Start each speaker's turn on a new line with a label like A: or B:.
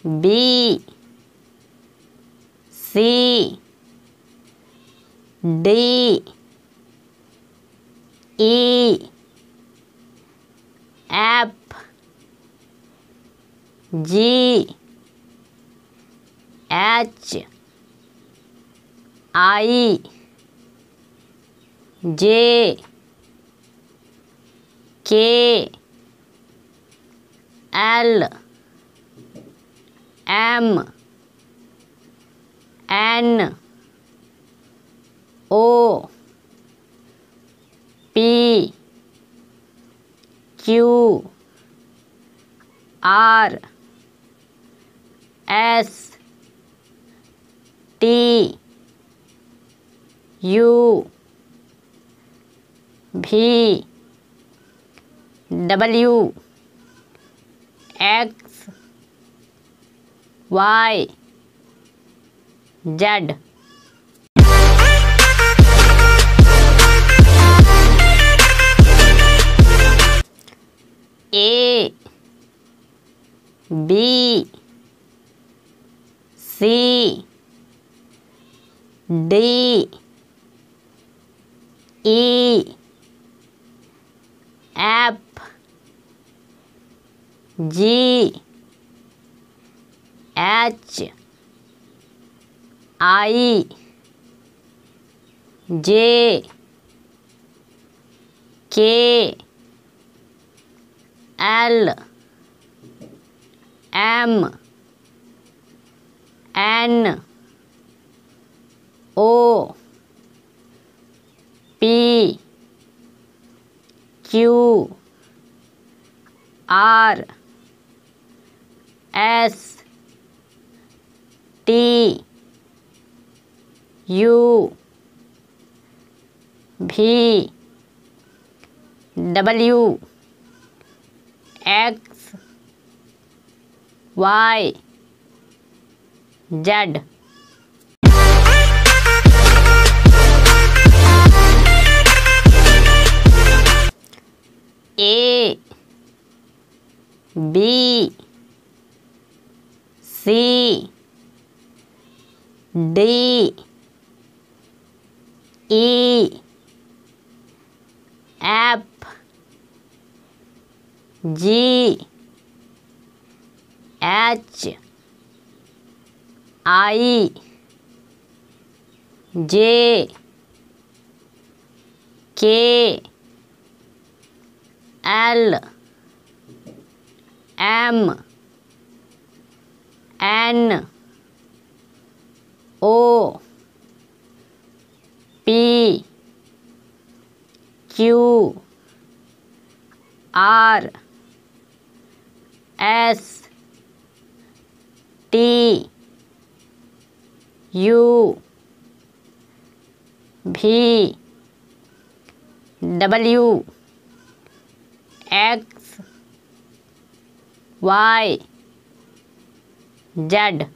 A: B C D E F G H I J K L M N O P Q R S T U V W X Y Z. A B C D E F G H I J K L M N O P Q R S T U V W X Y Z. A B C D E F G H I J K L M N O P Q R S T U V W X Y Z.